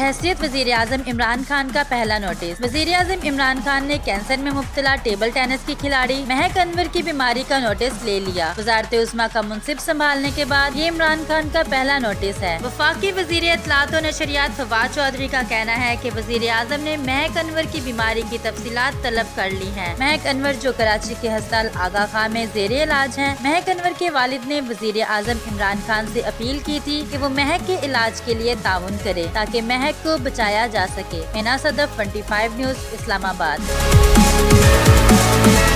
بحیثیت وزیر اعظم عمران خان کا پہلا نوٹس۔ وزیر اعظم عمران خان نے کینسر میں مبتلا ٹیبل ٹینس کی کھلاڑی مہک انور کی بیماری کا نوٹس لے لیا۔ وزارت عظمیٰ کا منصب سنبھالنے کے بعد یہ عمران خان کا پہلا نوٹس ہے۔ وفاقی وزیر اطلاعات و نشریات فواد چودھری کا کہنا ہے کہ وزیر اعظم نے مہک انور کی بیماری کی تفصیلات طلب کر لی ہیں۔ مہک انور جو کراچی کے ہسپتال آغا خان میں زیر علاج ہیں۔ مہک انور کے والد نے وزیر اعظم عمران خان سے اپیل کی تھی کہ وہ مہک کے علاج کے لیے تعاون کرے تاکہ مہک کو بچایا جا سکے۔ مینا صدف 25 نیوز اسلام آباد۔